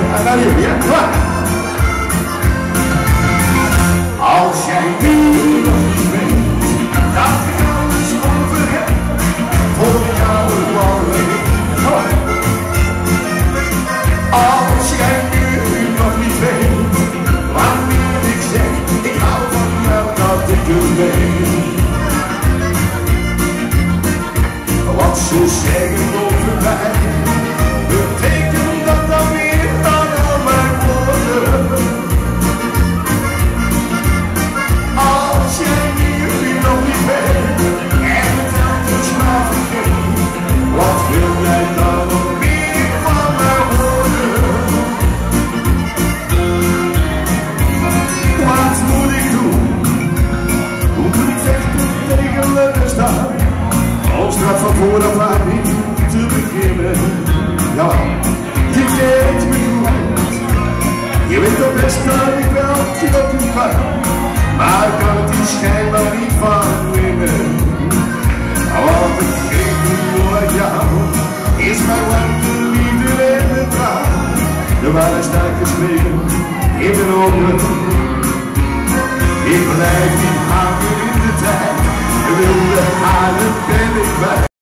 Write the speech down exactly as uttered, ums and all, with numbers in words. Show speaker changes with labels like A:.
A: En naar jullie, ja? Klaar. Als jij nu nog niet weet dat ik alles over heb voor jou alleen. Als jij nu nog niet weet wanneer ik zeg ik hou van jou, dat ik het weet. Wat ze zeggen over mij betekent dat dan meer dan al mijn woorden. Als jij nu nog niet weet en het anders maar vergeet, wat wil jij dan nog meer van mij horen? Wat moet ik doen? Hoe kan ik vechten tegen Leuenstaan? Om straks van vooraf aan niet te beginnen. Ja, je kent me goed. Je weet toch best dat ik wel op je kan, maar ik kan het hier schijnbaar niet van winnen. Want ik geef nu uit jou is mijn warmte, liefde en de trouw. Er waren sterk geschreven in de ogen. Ik blijf niet hangen in de tijd. Wilde haren ben ik bij.